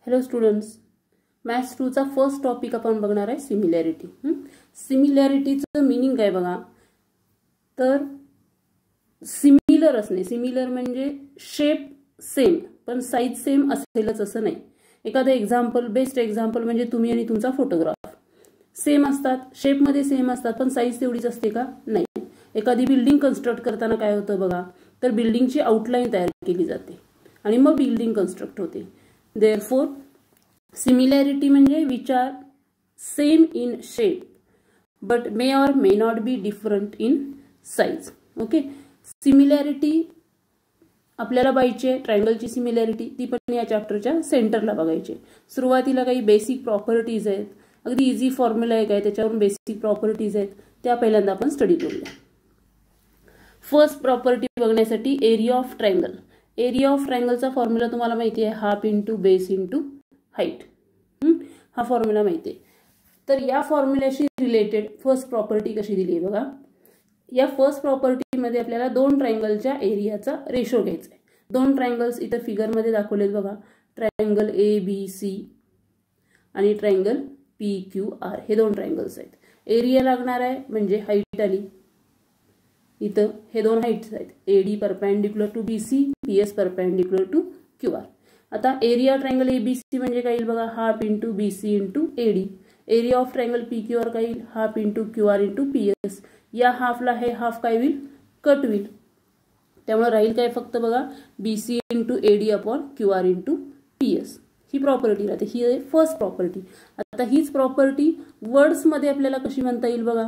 Hello students, maths 2 चा first topic आपण बघणार आहे सिमिलॅरिटी. सिमिलॅरिटीचं मीनिंग काय बघा, तर सिमिलर असणे. सिमिलर म्हणजे शेप सेम पण साइज सेम असेलच असं नाही. एखादं एक्झाम्पल, बेस्ट एक्झाम्पल म्हणजे तुम्ही आणि तुमचा फोटोग्राफ सेम असतात, शेपमध्ये सेम असतात, पण साइज तेवढीच असते का? नाही. एखादी बिल्डिंग कन्स्ट्रक्ट करताना काय होतं बघा, तर बिल्डिंगची आउटलाईन तयार केली जाते आणि मग बिल्डिंग कन्स्ट्रक्ट होते. देअरफॉर सिमिलॅरिटी म्हणजे which are same in shape but may or may not be different in size. Okay, similarity आपल्याला पाहिजे आहे. ट्रायंगलची सिमिलॅरिटी ती पण या चॅप्टरच्या सेंटरला बघायची. सुरुवातीला काही बेसिक प्रॉपर्टीज आहेत, अगदी इझी फॉर्म्युला आहे काय, त्याच्यावरून बेसिक प्रॉपर्टीज आहेत, त्या पहिल्यांदा आपण स्टडी करूया. फर्स्ट प्रॉपर्टी बघण्यासाठी area of triangle. Area of ट्रायंगलचा फॉर्म्युला तुम्हाला माहिती आहे, half into base into height. हा फॉर्म्युला माहिती आहे. तर या फॉर्म्युल्याशी रिलेटेड फर्स्ट प्रॉपर्टी कशी दिली आहे बघा. या फर्स्ट प्रॉपर्टीमध्ये आपल्याला दोन ट्रायंगलच्या एरियाचा रेशो घ्यायचा आहे. दोन ट्रायंगल्स इथं फिगरमध्ये दाखवलेत बघा, ट्रायंगल ABC आणि ट्रायंगल PQR. हे दोन ट्रायंगल्स आहेत. एरिया लागणार आहे म्हणजे हाईट आली. इथं हे दोन हाईट्स आहेत, AD perpendicular to BC, PS perpendicular to QR. आता एरिया ट्रायंगल ABC म्हणजे काय येईल बघा, half into BC into AD. Area of triangle PQR काय येईल, half into QR into PS. या हाफला हे हाफ काय होईल, कट होईल. त्यामुळे राहील काय फक्त बघा, BC into AD upon QR into PS. ही प्रॉपर्टी राहते. ही आहे फर्स्ट प्रॉपर्टी. आता हीच प्रॉपर्टी वर्ड्समध्ये आपल्याला कशी म्हणता येईल बघा.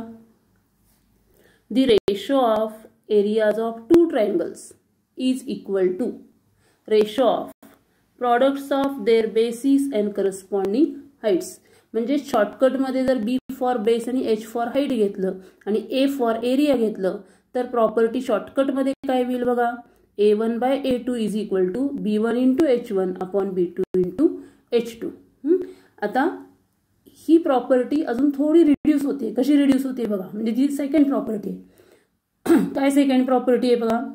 The ratio of areas of two triangles is equal to ratio of products of their bases and corresponding heights. म्हणजे शॉर्टकट मध्ये जर B फॉर बेस आणि H फॉर हाईट घेतलं आणि A फॉर एरिया घेतलं तर प्रॉपर्टी शॉर्टकट मध्ये काय होईल बघा, A1 by A2 is equal to B1 into H1 upon B2 into H2. आता ही प्रॉपर्टी अजून थोडी रिड्यूस होते. कशी रिड्यूस होते बघा, म्हणजे ती सेकंड प्रॉपर्टी आहे. काय सेकंड प्रॉपर्टी आहे बघा,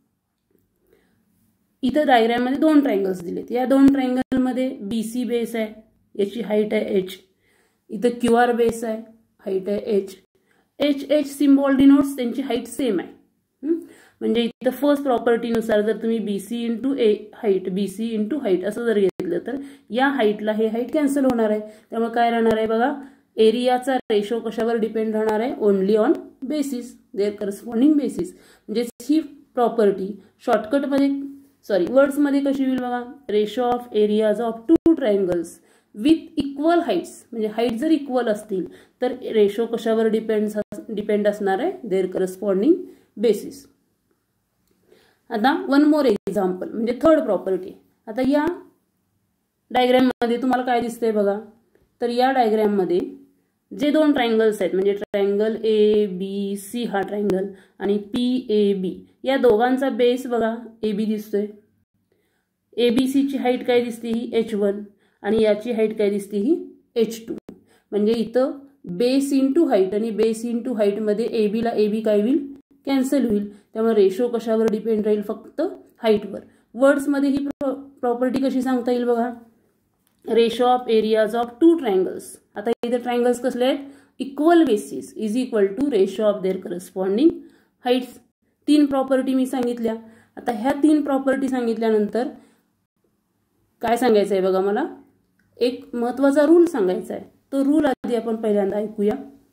इथं डायग्राम मध्ये दोन ट्रायंगल्स दिलेत. या दोन ट्रायंगल मध्ये BC बेस आहे, याची हाईट आहे H. इथं QR बेस आहे, हाईट आहे H. H सिम्बॉल डिनोट्स त्यांची हाईट सेम आहे. म्हणजे इथं फर्स्ट प्रॉपर्टीनुसार जर तुम्ही BC into height, BC into height असं जर घेतलं तर या हाईटला हे हाईट कॅन्सल होणार आहे. त्यामुळे काय राहणार आहे बघा, एरियाचा रेशो कशावर डिपेंड राहणार आहे, only on bases, their corresponding bases. म्हणजे ही प्रॉपर्टी शॉर्टकटमध्ये वर्ड्समध्ये कशी होईल बघा, ratio of areas of two triangles with equal heights. म्हणजे हाईट जर इक्वल असतील तर रेशो कशावर डिपेंड असणार आहे, देअर करस्पॉन्डिंग बेसिस. आता वन मोर एक्झाम्पल म्हणजे थर्ड प्रॉपर्टी. आता या डायग्राम मध्ये तुम्हाला काय दिसतंय बघा, तर या डायग्राम मध्ये जे दोन ट्रायंगल्स आहेत म्हणजे ट्रायंगल ABC हा ट्रायंगल आणि PAB, या दोघांचा बेस बघा AB दिसतोय. ABC ची हाईट काय दिसते, ही H1 आणि याची हाईट काय दिसते, ही H2. म्हणजे इथं बेस इंटू हाईट आणि बेस इंटू हाईट मध्ये AB ला AB काय होईल, कॅन्सल होईल. त्यामुळे रेशो कशावर डिपेंड राहील, फक्त हाईटवर. वर्ड्समध्ये ही प्रॉपर्टी कशी सांगता येईल बघा, ratio of areas of two triangles. आता इथे ट्रायंगल्स कसले आहेत, equal bases is equal to ratio of their corresponding heights. तीन प्रॉपर्टी मी सांगितल्या. आता ह्या तीन प्रॉपर्टी सांगितल्यानंतर काय सांगायचं आहे बघा, मला एक महत्वाचा रूल सांगायचा आहे. तो रूल आधी आपण पहिल्यांदा ऐकूया.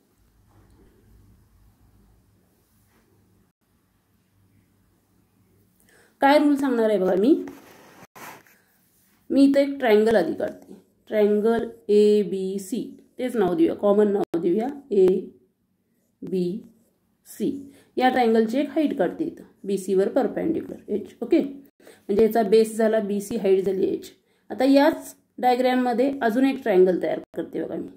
काय रूल सांगणार आहे बघा, मी इथं एक ट्रायंगल आधी काढते. ट्रायंगल ABC, तेच नाव देऊया, कॉमन नाव देऊया ABC. या ट्रायंगलची एक हाईट काढते इथं BC वर परपेंडिक्युलर H. ओके, म्हणजे याचा बेस झाला BC, हाईट झाली H. आता याच डायग्राम मध्ये अजून एक ट्रायंगल तयार करते बघा मी.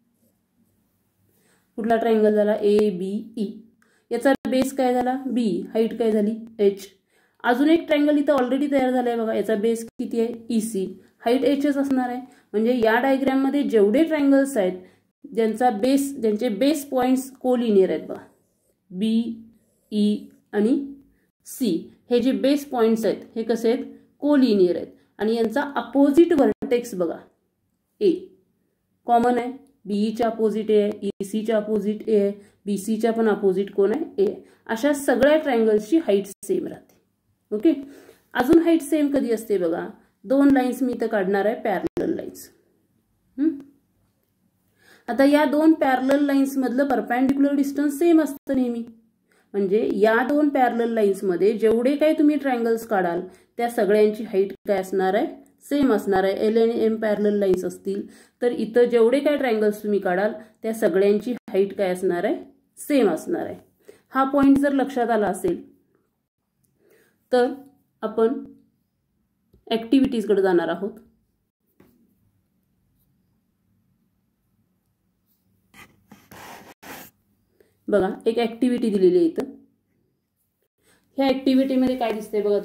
कुठला ट्रायंगल झाला, ABE. याचा बेस काय झाला B, हाईट काय झाली H. अजून एक ट्रायंगल इथं ऑलरेडी तयार झालाय बघा, याचा बेस किती आहे EC, हाईट Hच असणार आहे. म्हणजे या डायग्राम मध्ये जेवढे ट्रायंगल्स आहेत ज्यांचे बेस पॉइंट्स कोलिनियर आहेत बघा, B, E आणि C, हे जे बेस पॉइंट्स आहेत हे कसे आहेत, कोलिनियर आहेत. आणि यांचा अपोजिट व्हर्टेक्स बघा ए कॉमन आहे, बीईच्या अपोजिट ए आहे, ईसीच्या अपोजिट ए आहे, बीसीच्या पण अपोजिट कोण आहे ए आहे. अशा सगळ्या ट्रायंगल्सची हाईट सेम राहते. ओके, अजून हाईट सेम कधी असते बघा, दोन लाईन्स मी इथं काढणार आहे पॅरलल लाईन्स. आता या दोन पॅरलल लाईन्स मधलं परपेंडिक्युलर डिस्टन्स सेम असतं नेहमी. म्हणजे या दोन पॅरलल लाईन्स मध्ये जेवढे काही तुम्ही ट्रायंगल्स काढाल त्या सगळ्यांची हाईट काय असणार आहे, सेम असणार आहे. एल आणि एम पॅरलल लाईन्स असतील तर इथं जेवढे काही ट्रायंगल्स तुम्ही काढाल त्या सगळ्यांची हाईट काय असणार आहे, सेम असणार आहे. हा पॉइंट जर लक्षात आला असेल तर आपण ऍक्टिव्हिटीजकडे जाणार आहोत. बघा एक ऍक्टिव्हिटी दिलेली आहे इथं. ह्या ऍक्टिव्हिटीमध्ये काय दिसतंय बघा,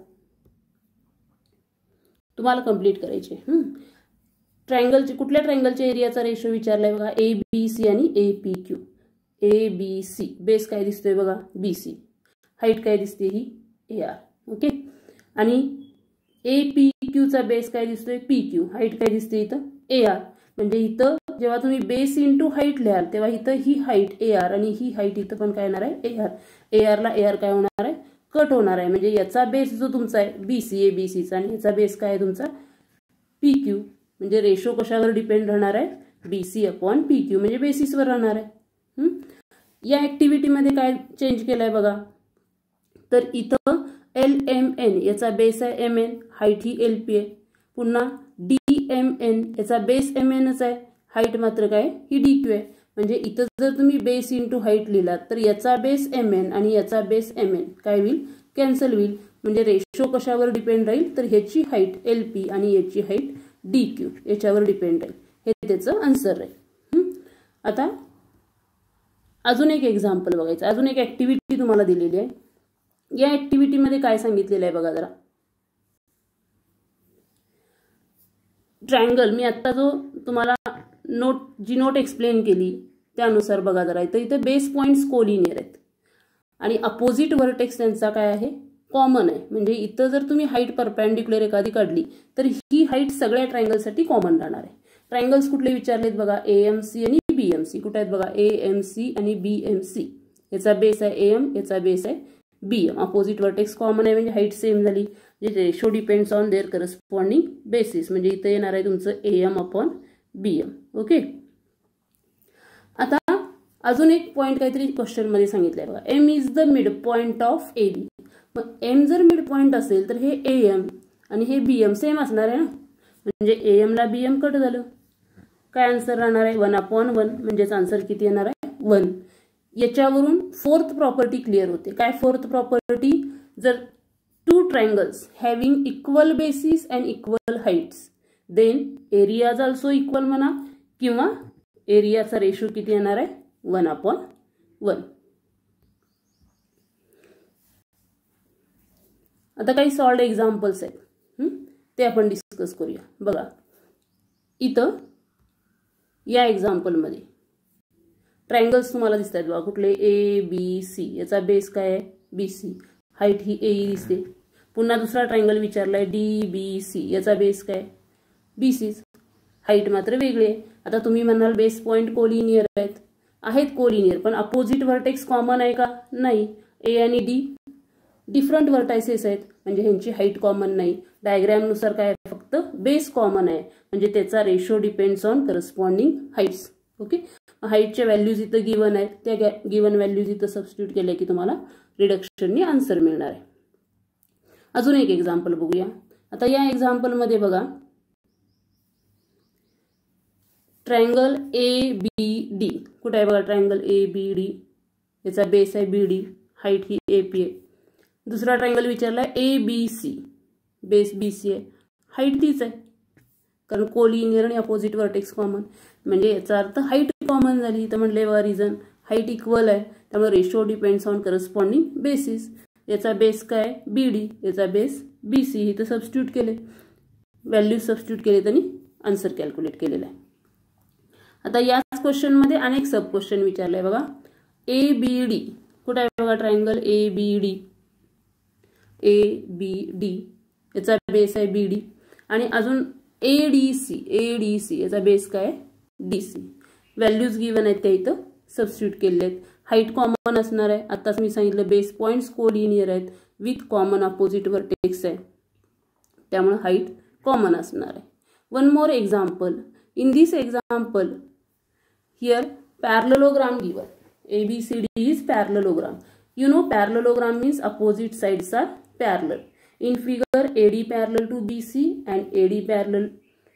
तुम्हाला कंप्लीट करायचे. ट्रायंगलचे कुठल्या ट्रायंगलच्या एरियाचा रेशो विचारलाय बघा, ए बी सी आणि A P Q. A B C base काय दिसतोय बघा बी सी, हाईट काय दिसते ही ए आर. ओके, आणि ए पी क्यूचा बेस काय दिसतोय पी क्यू, हाईट काय दिसते इथं ए आर. म्हणजे इथं जेव्हा तुम्ही बेस इंटू हाईट लिहाल तेव्हा इथं ही हाईट ए आर आणि ही हाईट इथं पण काय येणार आहे ए आर. ए आरला ए आर काय होणार आहे, कट होणार आहे. म्हणजे याचा बेस जो तुमचा आहे बी सी ए बी सीचा आणि याचा बेस काय आहे तुमचा पी क्यू. म्हणजे रेशो कशावर डिपेंड राहणार आहे, B C upon P Q म्हणजे बेसिसवर राहणार आहे. या ऍक्टिव्हिटीमध्ये काय चेंज केलंय बघा, तर इथं एल एम एन याचा बेस आहे एम एन, हाईट ही एल पी आहे. पुन्हा डी एम एन याचा बेस एम एनच आहे, हाईट मात्र काय ही डी क्यू आहे. म्हणजे इथं जर तुम्ही बेस इंटू हाईट लिहिलात तर याचा बेस एम एन आणि याचा बेस एम एन काय होईल, कॅन्सल होईल. म्हणजे रेशो कशावर डिपेंड राहील, तर ह्याची हाईट एल पी आणि याची हाईट डी क्यू याच्यावर डिपेंड राहील. हे त्याचं आन्सर राहील. आता अजून एक एक्झाम्पल बघायचं, अजून एक ऍक्टिव्हिटी तुम्हाला दिलेली आहे. या ऍक्टिव्हिटीमध्ये काय सांगितलेलं आहे बघा जरा. ट्रायंगल मी आता जो तुम्हाला जी नोट एक्सप्लेन केली त्यानुसार बघा जरा. इथं बेस पॉइंट्स कोलिनियर आहेत आणि अपोजिट व्हर्टेक्स त्यांचा काय आहे, कॉमन आहे. म्हणजे इथं जर तुम्ही हाईट परपेंडिक्युलर एखादी काढली तर ही हाईट सगळ्या ट्रायंगलसाठी कॉमन राहणार आहे. ट्रायंगल्स कुठले विचारलेत बघा, ए एम सी आणि बी एम सी. कुठे आहेत बघा, ए एम सी आणि बी एम सी. याचा बेस आहे ए एम, याचा बेस आहे B M. Opposite vertex common आहे म्हणजे हाईट सेम झाली. Ratio depends on their corresponding bases. म्हणजे इथं येणार आहे तुमचं A M upon B M. Okay, आता अजून एक पॉइंट काहीतरी क्वेश्चन मध्ये सांगितलंय बघा, M is the mid point of A B. मग एम जर मिड पॉइंट असेल तर हे ए एम आणि हे बी एम सेम असणार आहे ना. म्हणजे ए एम ला बी एम कट झालं, काय आन्सर राहणार आहे 1/1. म्हणजेच आन्सर किती येणार आहे 1. याच्यावरून फोर्थ प्रॉपर्टी क्लिअर होते. काय फोर्थ प्रॉपर्टी, जर two triangles having equal bases and equal heights then area is also equal म्हणा, किंवा एरियाचा रेशो किती येणार आहे 1/1. आता काही सॉल्ड एक्झाम्पल्स आहेत ते आपण डिस्कस करूया. बघा इथं या एक्झाम्पलमध्ये ट्रायंगल्स तुम्हाला दिसत आहेत बघा कुठले, ए बी सी. याचा बेस काय आहे बी सी, हाईट ही ए दिसते. पुन्हा दुसरा ट्रायंगल विचारलाय डी बी सी. याचा बेस काय बी सी, हाईट मात्र वेगळी आहे. आता तुम्ही म्हणाल बेस पॉइंट कोलिनियर आहेत कोलिनियर, पण अपोजिट व्हर्टेक्स कॉमन आहे का, नाही. ए आणि डी डिफरंट व्हर्टायसेस आहेत म्हणजे ह्यांची हाईट कॉमन नाही. डायग्रॅमनुसार काय फक्त बेस कॉमन आहे म्हणजे त्याचा ratio depends on corresponding heights. Okay, हाईटच्या व्हॅल्यूज इथं गिवन आहेत, त्या गिवन व्हॅल्यूज इथं सबस्टिट्यूट केल्या की तुम्हाला रिडक्शननी आन्सर मिळणार आहे. अजून एक एक्झाम्पल बघूया. आता या एक्झाम्पलमध्ये बघा ट्रायंगल ए बी डी. कुठे आहे बघा ट्रायंगल ए बी डी. याचा बेस आहे बी डी, हाईट ही ए पी आहे. दुसरा ट्रायंगल विचारलाय B B C. Base B C आहे, हाईट तीच आहे कारण कोलिनियर आणि अपोजिट व्हर्टेक्स कॉमन. म्हणजे याचा अर्थ हाईट कॉमन झाली. तर म्हणले बघा रिझन हाईट इक्वल आहे त्यामुळे ratio depends on corresponding bases. याचा बेस काय बी डी, याचा बेस बी सी. इथं सबस्टिट्यूट केले, व्हॅल्यूज सबस्टिट्यूट केले त्यांनी आन्सर कॅल्क्युलेट केलेला आहे. आता याच क्वेश्चनमध्ये अनेक सब क्वेश्चन विचारले बघा. A B D. कुठे आहे बघा triangle A B D. A B D याचा बेस आहे बी डी. आणि अजून एडीसी याचा बेस काय डीसी. व्हॅल्यूज गिवन आहेत त्या इथं सबस्टिट्यूट केलेले आहेत. हाईट कॉमन असणार आहे. आताच मी सांगितलं बेस पॉइंट्स कोलिनियर आहेत विथ कॉमन अपोजिट व्हर्टेक्स आहे, त्यामुळे हाईट कॉमन असणार आहे. One more example. In this example here parallelogram given. ABCD is parallelogram. You know parallelogram means opposite sides are parallel. In figure AD parallel to BC and AD parallel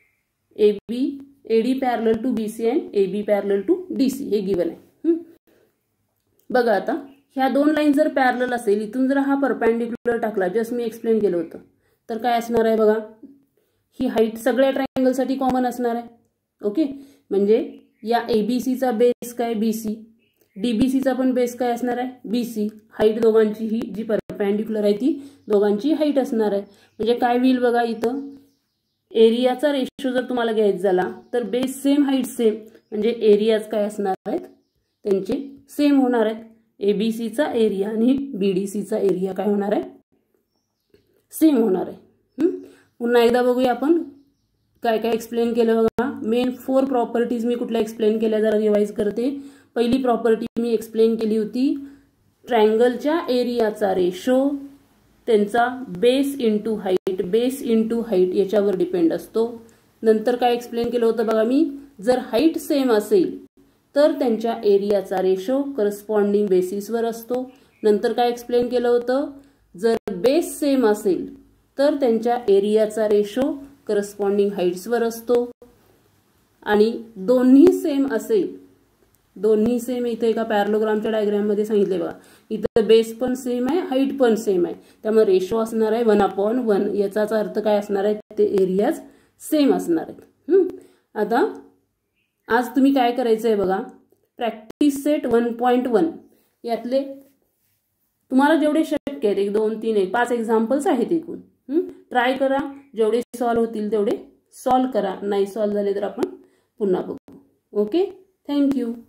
to BC and AB parallel to DC हे given आहे. बघा आता ह्या दोन line जर parallel असेल, इथून जर हा परपेंडिक्युलर टाकला, जस्ट मी एक्सप्लेन केलं होतं, तर काय असणार आहे बघा, ही हाईट सगळ्या ट्रायंगलसाठी कॉमन असणार आहे. ओके, म्हणजे या एबीसीचा बेस काय बीसी, डीबीसीचा पण बेस काय असणार आहे बीसी. हाईट दोघांची ही जी परपेंडिक्युलर आहे ती दोघांची हाईट असणार आहे. म्हणजे काय होईल बघा, इथं एरियाचा रेशो जर तुम्हाला घ्यायचा झाला तर बेस सेम हाईट सेम, म्हणजे एरियाज काय असणार आहेत त्यांचे सेम होणार आहेत. एबीसीचा एरिया आणि बीडीसीचा एरिया काय होणार आहे सेम होणार आहे. पुन्हा एकदा बघूया आपण काय काय एक्सप्लेन केलं बघा. मेन 4 प्रॉपर्टीज मी कुठल्या एक्सप्लेन केल्या जरा रिवाइज करते. पहिली प्रॉपर्टी मी एक्सप्लेन केली होती, ट्रायंगलच्या एरियाचा रेशो त्यांचा बेस इंटू हाईट याच्यावर डिपेंड असतो. नंतर काय एक्सप्लेन केलं होतं बघा मी, जर हाईट सेम असेल तर त्यांच्या एरियाचा रेशो करस्पॉन्डिंग बेसिसवर असतो. नंतर काय एक्सप्लेन केलं होतं, जर बेस सेम असेल तर त्यांच्या एरियाचा रेशो करस्पॉन्डिंग हाईट्सवर असतो. आणि दोन्ही सेम असेल, दोन्ही सेम इथे एका पॅरलोग्रामच्या डायग्राममध्ये सांगितले बघा, इथं बेस पण सेम आहे हाईट पण सेम आहे, त्यामुळे रेशो असणार आहे 1/1. याचाच अर्थ काय असणार आहे, ते एरियाज सेम असणार आहेत. आता आज तुम्ही काय करायचं आहे बघा, प्रॅक्टिस सेट 1.1 यातले तुम्हाला जेवढे शक्य आहेत 1 2 3 5 एक्झाम्पल्स आहेत एकूण. ट्राय करा, जेवढे सॉल्व्ह होतील तेवढे सॉल्व्ह करा. नाही सॉल्व्ह झाले तर आपण पुन्हा बघू. Okay, thank you.